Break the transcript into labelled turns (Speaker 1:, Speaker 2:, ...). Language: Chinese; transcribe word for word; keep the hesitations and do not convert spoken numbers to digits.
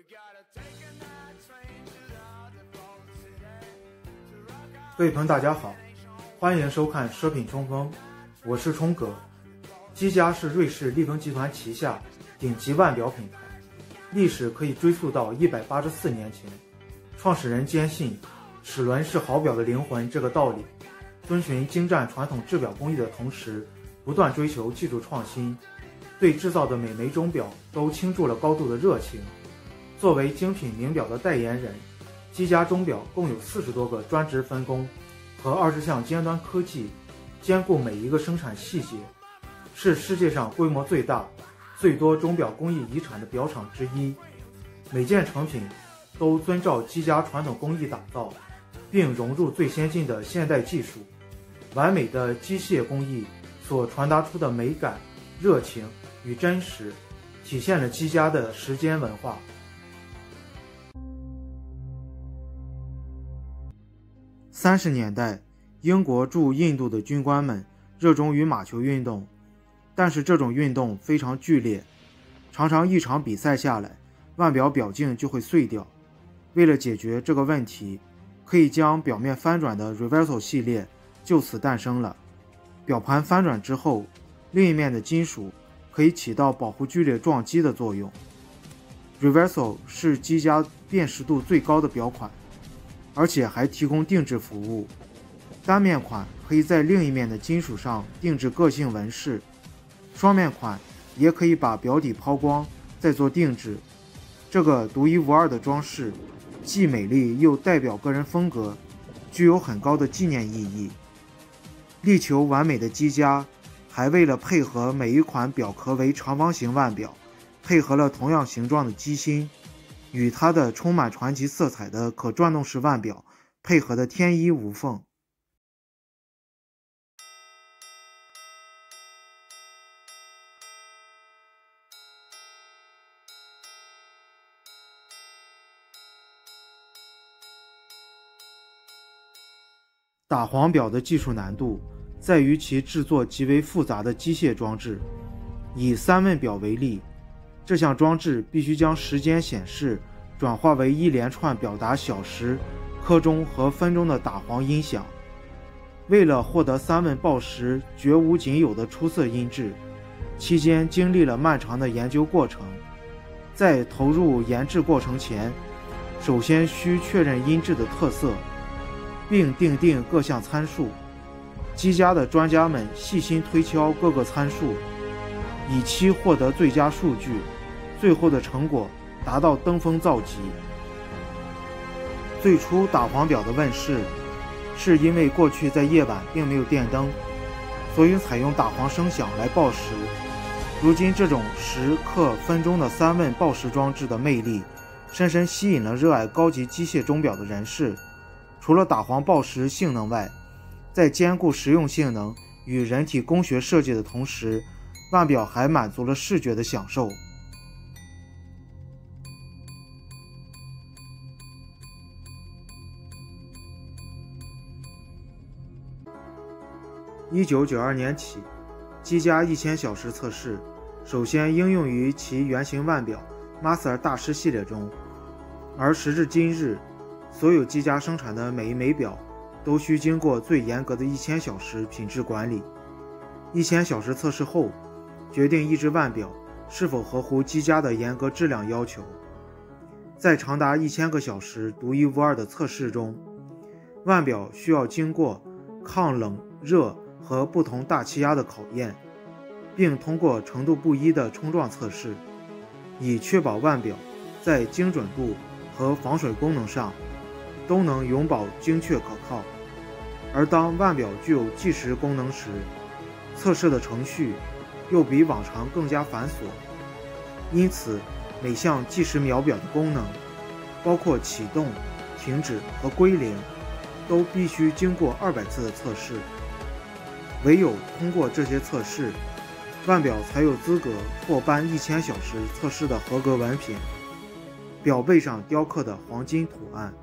Speaker 1: 各位朋友大家好，欢迎收看奢品冲锋，我是冲哥。积家是瑞士利丰集团旗下顶级腕表品牌，历史可以追溯到一百八十四年前。创始人坚信齿轮是好表的灵魂这个道理，遵循精湛传统制表工艺的同时，不断追求技术创新，对制造的每枚钟表都倾注了高度的热情。作为精品名表的代言人，积家钟表共有四十多个专职分工和二十项尖端科技，兼顾每一个生产细节，是世界上规模最大、最多钟表工艺遗产的表厂之一。每件成品都遵照积家传统工艺打造，并融入最先进的现代技术。完美的机械工艺所传达出的美感、热情与真实，体现了积家的时间文化。三十年代，英国驻印度的军官们热衷于马球运动，但是这种运动非常剧烈，常常一场比赛下来，腕表表径就会碎掉。为了解决这个问题，可以将表面翻转的 Reverso 系列就此诞生了。表盘翻转之后，另一面的金属可以起到保护剧烈撞击的作用。Reverso 是积家辨识度最高的表款，而且还提供定制服务。单面款可以在另一面的金属上定制个性纹饰，双面款也可以把表底抛光再做定制。这个独一无二的装饰既美丽又代表个人风格，具有很高的纪念意义。力求完美的积家还为了配合每一款表壳为长方形腕表，配合了同样形状的机芯，与它的充满传奇色彩的可转动式腕表配合的天衣无缝。打黄表的技术难度在于其制作极为复杂的机械装置。以三问表为例，这项装置必须将时间显示转化为一连串表达小时、刻钟和分钟的打黄音响。为了获得三问报时绝无仅有的出色音质，期间经历了漫长的研究过程。在投入研制过程前，首先需确认音质的特色，并定定各项参数。积家的专家们细心推敲各个参数，以期获得最佳数据，最后的成果达到登峰造极。最初打黄表的问世，是因为过去在夜晚并没有电灯，所以采用打黄声响来报时。如今这种时刻分钟的三问报时装置的魅力，深深吸引了热爱高级机械钟表的人士。除了打黄报时性能外，在兼顾实用性能与人体工学设计的同时，腕表还满足了视觉的享受。一九九二年起，积家一千小时测试首先应用于其原型腕表 Master 大师系列中，而时至今日，所有积家生产的每一枚表都需经过最严格的一千小时品质管理。一千小时测试后，决定一只腕表是否合乎积家的严格质量要求。在长达一千个小时独一无二的测试中，腕表需要经过抗冷、热和不同大气压的考验，并通过程度不一的冲撞测试，以确保腕表在精准度和防水功能上都能永保精确可靠。而当腕表具有计时功能时，测试的程序又比往常更加繁琐，因此每项计时秒表的功能，包括启动、停止和归零，都必须经过二百次的测试。唯有通过这些测试，腕表才有资格获颁一千小时测试的合格文凭。表背上雕刻的黄金图案